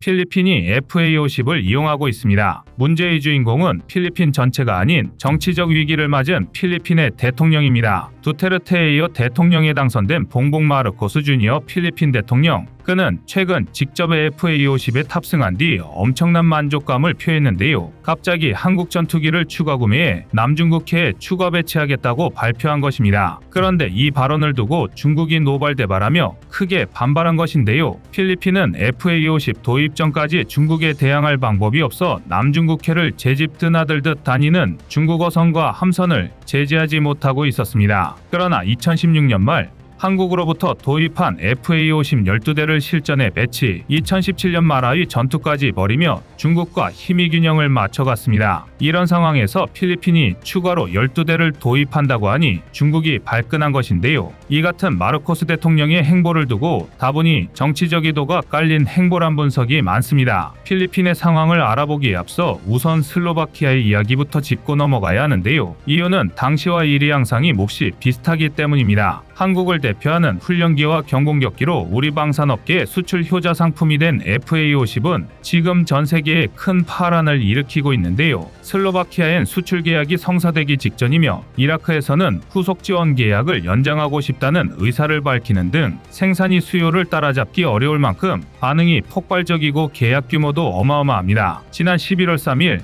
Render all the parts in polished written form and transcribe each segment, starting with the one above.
필리핀이 FA-50을 이용하고 있습니다. 문제의 주인공은 필리핀 전체가 아닌 정치적 위기를 맞은 필리핀의 대통령입니다. 두테르테에 이어 대통령에 당선된 봉봉 마르코스 주니어 필리핀 대통령. 그는 최근 직접 FA-50에 탑승한 뒤 엄청난 만족감을 표했는데요. 갑자기 한국 전투기를 추가 구매해 남중국해에 추가 배치하겠다고 발표한 것입니다. 그런데 이 발언을 두고 중국이 노발대발하며 크게 반발한 것인데요. 필리핀은 FA-50 도입 전까지 중국에 대항할 방법이 없어 남중국해를 제집 드나들듯 다니는 중국 어선과 함선을 제지하지 못하고 있었습니다. 그러나 2016년 말 한국으로부터 도입한 FA-50 12대를 실전에 배치, 2017년 말하의 전투까지 벌이며 중국과 힘의균형을 맞춰갔습니다. 이런 상황에서 필리핀이 추가로 12대를 도입한다고 하니 중국이 발끈한 것인데요. 이 같은 마르코스 대통령의 행보를 두고 다분히 정치적 의도가 깔린 행보란 분석이 많습니다. 필리핀의 상황을 알아보기에 앞서 우선 슬로바키아의 이야기부터 짚고 넘어가야 하는데요. 이유는 당시와 일의 양상이 몹시 비슷하기 때문입니다. 한국을 대표하는 훈련기와 경공격기로 우리 방산업계의 수출 효자 상품이 된 FA-50은 지금 전 세계에 큰 파란을 일으키고 있는데요. 슬로바키아엔 수출 계약이 성사되기 직전이며 이라크에서는 후속 지원 계약을 연장하고 싶다는 의사를 밝히는 등 생산이 수요를 따라잡기 어려울 만큼 반응이 폭발적이고 계약 규모도 어마어마합니다. 지난 11월 3일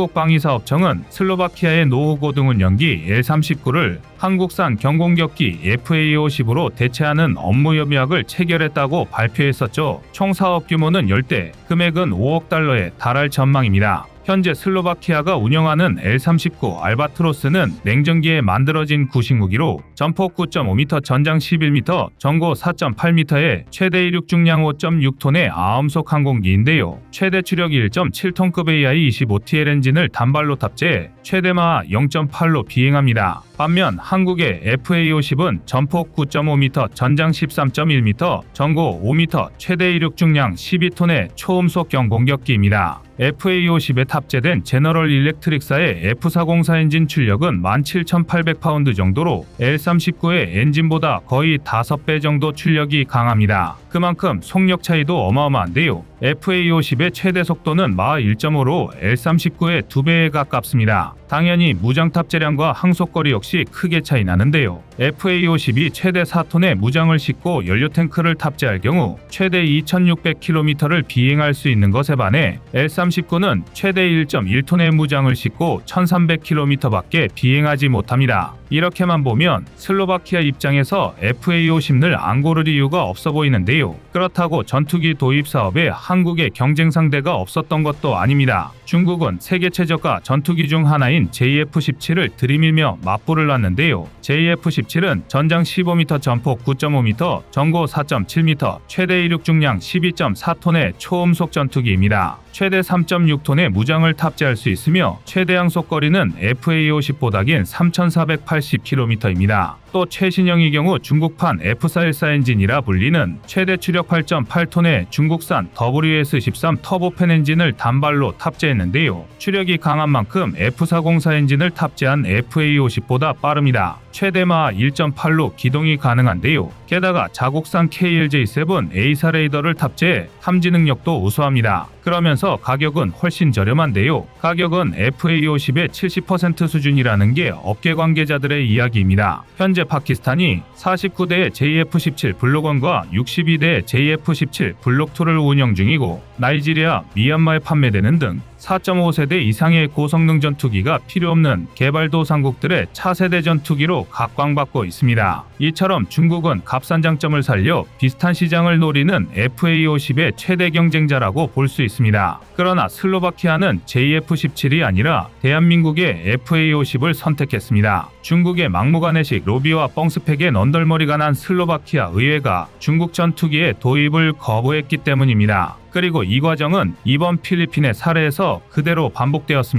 한국방위사업청은 슬로바키아의 노후고등운영기 L-39를 한국산 경공격기 FA-50으로 대체하는 업무 협약을 체결했다고 발표했었죠. 총 사업 규모는 10대, 금액은 5억 달러에 달할 전망입니다. 현재 슬로바키아가 운영하는 L-39 알바트로스는 냉전기에 만들어진 구식무기로 전폭 9.5m, 전장 11m, 전고 4.8m에 최대 이륙 중량 5.6톤의 아음속 항공기인데요. 최대 추력이 1.7톤급 AI-25TL 엔진을 단발로 탑재해 최대 마하 0.8로 비행합니다. 반면 한국의 FA-50은 전폭 9.5m, 전장 13.1m, 전고 5m, 최대 이륙 중량 12톤의 초음속 경공격기입니다. FA-50에 탑재된 제너럴 일렉트릭사의 F404 엔진 출력은 17,800파운드 정도로 L-39의 엔진보다 거의 5배 정도 출력이 강합니다. 그만큼 속력 차이도 어마어마한데요. FA-50의 최대 속도는 마하 1.5로 L-39의 2배에 가깝습니다. 당연히 무장 탑재량과 항속거리 역시 크게 차이 나는데요. FA-50이 최대 4톤의 무장을 싣고 연료 탱크를 탑재할 경우 최대 2,600km를 비행할 수 있는 것에 반해 L-39는 최대 1.1톤의 무장을 싣고 1,300km밖에 비행하지 못합니다. 이렇게만 보면 슬로바키아 입장에서 FA-50을 안 고를 이유가 없어 보이는데요. 그렇다고 전투기 도입 사업에 한국의 경쟁 상대가 없었던 것도 아닙니다. 중국은 세계 최저가 전투기 중 하나인 JF-17을 들이밀며 맞불을 놨는데요. JF-17은 전장 15m, 전폭 9.5m, 전고 4.7m, 최대 이륙 중량 12.4톤의 초음속 전투기입니다. 최대 3.6톤의 무장을 탑재할 수 있으며 최대 항속거리는 FA-50보다 긴 3,480km입니다. 또 최신형의 경우 중국판 F414 엔진이라 불리는 최대 추력 8.8톤의 중국산 WS13 터보팬 엔진을 단발로 탑재했는데요. 추력이 강한 만큼 F404 엔진을 탑재한 FA-50보다 빠릅니다. 최대 마하 1.8로 기동이 가능한데요. 게다가 자국산 KLJ-7 A사 레이더를 탑재해 탐지 능력도 우수합니다. 그러면서 가격은 훨씬 저렴한데요. 가격은 FA-50의 70% 수준이라는 게 업계 관계자들의 이야기입니다. 현재 파키스탄이 49대의 JF-17 블록1과 62대의 JF-17 블록2를 운영 중이고 나이지리아, 미얀마에 판매되는 등 4.5세대 이상의 고성능 전투기가 필요없는 개발도상국들의 차세대 전투기로 각광받고 있습니다. 이처럼 중국은 값싼 장점을 살려 비슷한 시장을 노리는 FA-50의 최대 경쟁자라고 볼 수 있습니다. 그러나 슬로바키아는 JF-17이 아니라 대한민국의 FA-50을 선택했습니다. 중국의 막무가내식 로비와 뻥스펙에 넌덜머리가 난 슬로바키아 의회가 중국 전투기의 도입을 거부했기 때문입니다. 그리고 이 과정은 이번 필리핀의 사례에서 그대로 반복되었습니다.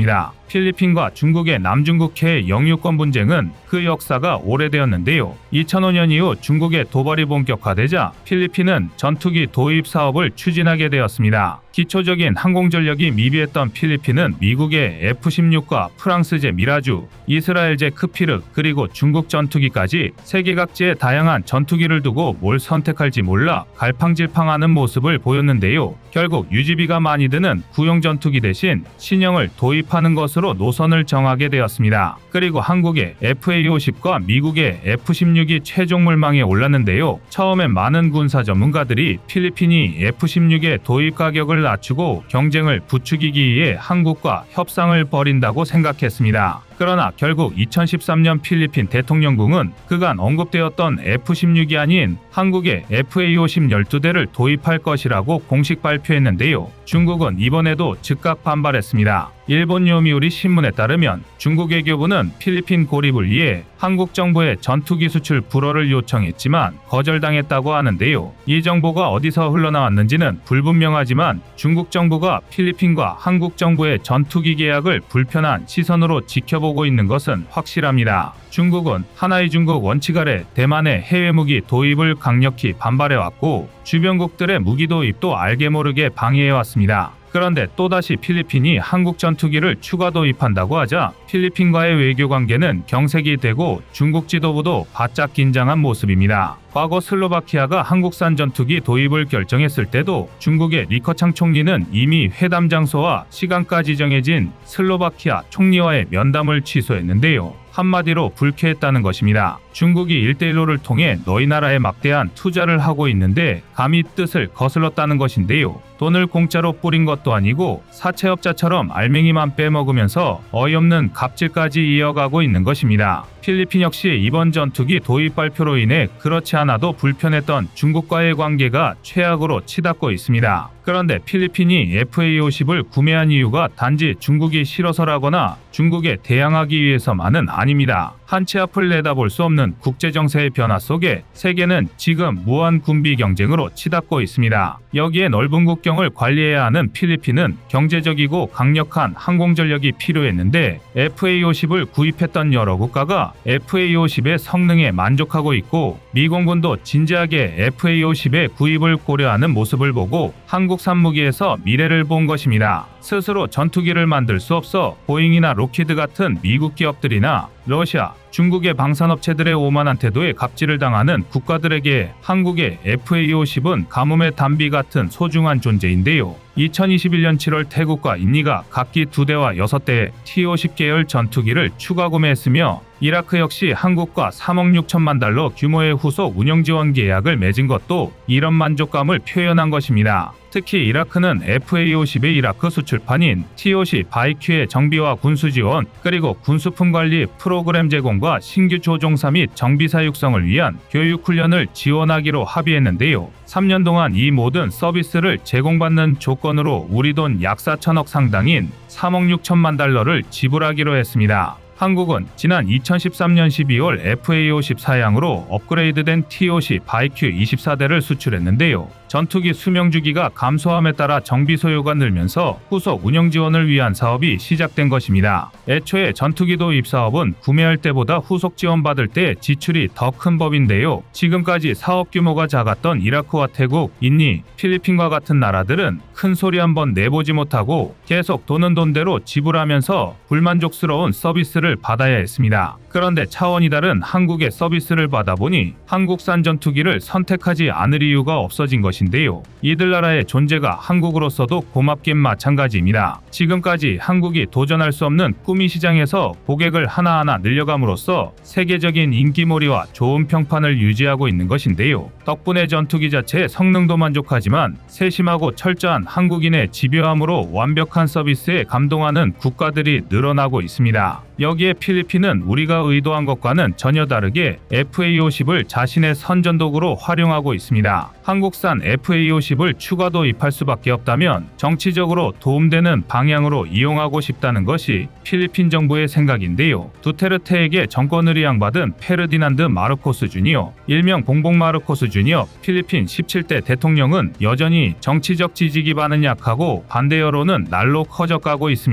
필리핀과 중국의 남중국해의 영유권 분쟁은 그 역사가 오래되었는데요. 2005년 이후 중국의 도발이 본격화되자 필리핀은 전투기 도입 사업을 추진하게 되었습니다. 기초적인 항공전력이 미비했던 필리핀은 미국의 F-16과 프랑스제 미라주, 이스라엘제 크피르, 그리고 중국 전투기까지 세계 각지의 다양한 전투기를 두고 뭘 선택할지 몰라 갈팡질팡하는 모습을 보였는데요. 결국 유지비가 많이 드는 구형 전투기 대신 신형을 도입하는 것으로 노선을 정하게 되었습니다. 그리고 한국의 FA-50과 미국의 F-16이 최종 물망에 올랐는데요. 처음엔 많은 군사 전문가들이 필리핀이 F-16의 도입 가격을 낮추고 경쟁을 부추기기 위해 한국과 협상을 벌인다고 생각했습니다. 그러나 결국 2013년 필리핀 대통령궁은 그간 언급되었던 F-16이 아닌 한국의 FA-50 12대를 도입할 것이라고 공식 발표했는데요. 중국은 이번에도 즉각 반발했습니다. 일본 요미우리 신문에 따르면 중국 외교부는 필리핀 고립을 위해 한국 정부에 전투기 수출 불허를 요청했지만 거절당했다고 하는데요. 이 정보가 어디서 흘러나왔는지는 불분명하지만 중국 정부가 필리핀과 한국 정부의 전투기 계약을 불편한 시선으로 지켜보고 있는 것은 확실합니다. 중국은 하나의 중국 원칙 아래 대만의 해외 무기 도입을 강력히 반발해왔고 주변국들의 무기 도입도 알게 모르게 방해해왔습니다. 그런데 또다시 필리핀이 한국 전투기를 추가 도입한다고 하자 필리핀과의 외교 관계는 경색이 되고 중국 지도부도 바짝 긴장한 모습입니다. 과거 슬로바키아가 한국산 전투기 도입을 결정했을 때도 중국의 리커창 총리는 이미 회담 장소와 시간까지 정해진 슬로바키아 총리와의 면담을 취소했는데요. 한마디로 불쾌했다는 것입니다. 중국이 1대1로를 통해 너희 나라에 막대한 투자를 하고 있는데 감히 뜻을 거슬렀다는 것인데요. 돈을 공짜로 뿌린 것도 아니고 사채업자처럼 알맹이만 빼먹으면서 어이없는 갑질까지 이어가고 있는 것입니다. 필리핀 역시 이번 전투기 도입 발표로 인해 그렇지 않아도 불편했던 중국과의 관계가 최악으로 치닫고 있습니다. 그런데 필리핀이 FA-50을 구매한 이유가 단지 중국이 싫어서라거나 중국에 대항하기 위해서만은 아닙니다. 한 치 앞을 내다볼 수 없는 국제정세의 변화 속에 세계는 지금 무한 군비 경쟁으로 치닫고 있습니다. 여기에 넓은 국경을 관리해야 하는 필리핀은 경제적이고 강력한 항공전력이 필요했는데 FA-50을 구입했던 여러 국가가 FA-50의 성능에 만족하고 있고 미공군도 진지하게 FA-50의 구입을 고려하는 모습을 보고 한국산 무기에서 미래를 본 것입니다. 스스로 전투기를 만들 수 없어 보잉이나 로키드 같은 미국 기업들이나 러시아, 중국의 방산업체들의 오만한 태도에 갑질을 당하는 국가들에게 한국의 FA-50은 가뭄의 단비 같은 소중한 존재인데요. 2021년 7월 태국과 인니가 각기 2대와 6대의 T-50 계열 전투기를 추가 구매했으며 이라크 역시 한국과 3억 6천만 달러 규모의 후속 운영 지원 계약을 맺은 것도 이런 만족감을 표현한 것입니다. 특히 이라크는 FA-50의 이라크 수출판인 T-50 바이큐의 정비와 군수 지원, 그리고 군수품 관리 프로그램 제공과 신규 조종사 및 정비사 육성을 위한 교육 훈련을 지원하기로 합의했는데요. 3년 동안 이 모든 서비스를 제공받는 조건으로 우리 돈 약 4천억 상당인 3억 6천만 달러를 지불하기로 했습니다. 한국은 지난 2013년 12월 FA-50 사양으로 업그레이드된 T-50 바이큐 24대를 수출했는데요. 전투기 수명 주기가 감소함에 따라 정비 소요가 늘면서 후속 운영 지원을 위한 사업이 시작된 것입니다. 애초에 전투기 도입 사업은 구매할 때보다 후속 지원받을 때 지출이 더 큰 법인데요. 지금까지 사업 규모가 작았던 이라크와 태국, 인니, 필리핀과 같은 나라들은 큰 소리 한번 내보지 못하고 계속 돈은 돈대로 지불하면서 불만족스러운 서비스를 받아야 했습니다. 그런데 차원이 다른 한국의 서비스를 받아보니 한국산 전투기를 선택하지 않을 이유가 없어진 것인데요. 이들 나라의 존재가 한국으로서도 고맙긴 마찬가지입니다. 지금까지 한국이 도전할 수 없는 꾸미 시장에서 고객을 하나하나 늘려감으로써 세계적인 인기몰이와 좋은 평판을 유지하고 있는 것인데요. 덕분에 전투기 자체의 성능도 만족하지만 세심하고 철저한 한국인의 집요함으로 완벽한 서비스에 감동하는 국가들이 늘어나고 있습니다. 여기에 필리핀은 우리가 의도한 것과는 전혀 다르게 FA-50을 자신의 선전도구로 활용하고 있습니다. 한국산 FA-50을 추가 도입할 수밖에 없다면 정치적으로 도움되는 방향으로 이용하고 싶다는 것이 필리핀 정부의 생각인데요. 두테르테에게 정권을 이양받은 페르디난드 마르코스 주니어, 일명 봉봉 마르코스 주니어 필리핀 17대 대통령은 여전히 정치적 지지 기반은 약하고 반대 여론은 날로 커져가고 있습니다.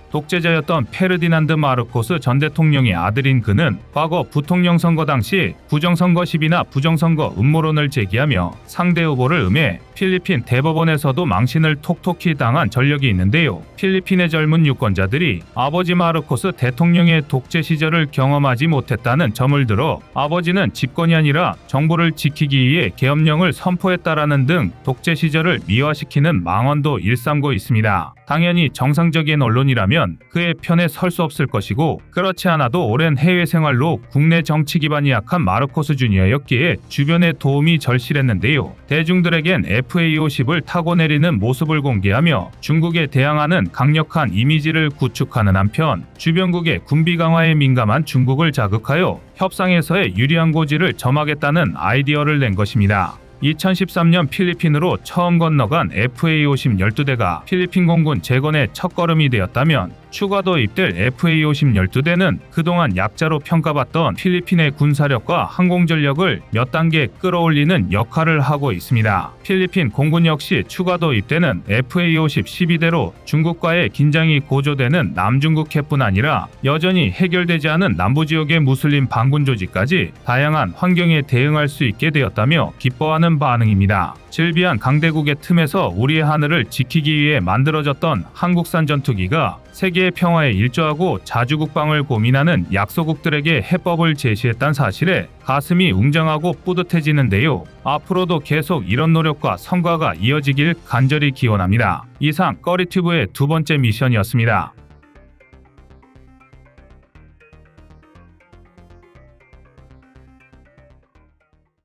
독재자였던 페르디난드 마르코스 전 대통령의 아들인 그는 과거 부통령 선거 당시 부정선거 시비나 부정선거 음모론을 제기하며 상대 후보를 음해 필리핀 대법원에서도 망신을 톡톡히 당한 전력이 있는데요. 필리핀의 젊은 유권자들이 아버지 마르코스 대통령의 독재 시절을 경험하지 못했다는 점을 들어 아버지는 집권이 아니라 정부를 지키기 위해 계엄령을 선포했다라는 등 독재 시절을 미화시키는 망언도 일삼고 있습니다. 당연히 정상적인 언론이라면 그의 편에 설 수 없을 것이고, 그렇지 않아도 오랜 해외 생활로 국내 정치 기반이 약한 마르코스 주니어였기에 주변의 도움이 절실했는데요. 대중들에겐 FA-50을 타고 내리는 모습을 공개하며 중국에 대항하는 강력한 이미지를 구축하는 한편, 주변국의 군비 강화에 민감한 중국을 자극하여 협상에서의 유리한 고지를 점하겠다는 아이디어를 낸 것입니다. 2013년 필리핀으로 처음 건너간 FA-50 12대가 필리핀 공군 재건의 첫걸음이 되었다면, 추가 도입될 FA-50 12대는 그동안 약자로 평가받던 필리핀의 군사력과 항공전력을 몇 단계 끌어올리는 역할을 하고 있습니다. 필리핀 공군 역시 추가 도입되는 FA-50 12대로 중국과의 긴장이 고조되는 남중국해뿐 아니라 여전히 해결되지 않은 남부지역의 무슬림 반군 조직까지 다양한 환경에 대응할 수 있게 되었다며 기뻐하는 반응입니다. 질비한 강대국의 틈에서 우리의 하늘을 지키기 위해 만들어졌던 한국산 전투기가 세계의 평화에 일조하고 자주국방을 고민하는 약소국들에게 해법을 제시했다는 사실에 가슴이 웅장하고 뿌듯해지는데요. 앞으로도 계속 이런 노력과 성과가 이어지길 간절히 기원합니다. 이상 꺼리튜브의 두 번째 미션이었습니다.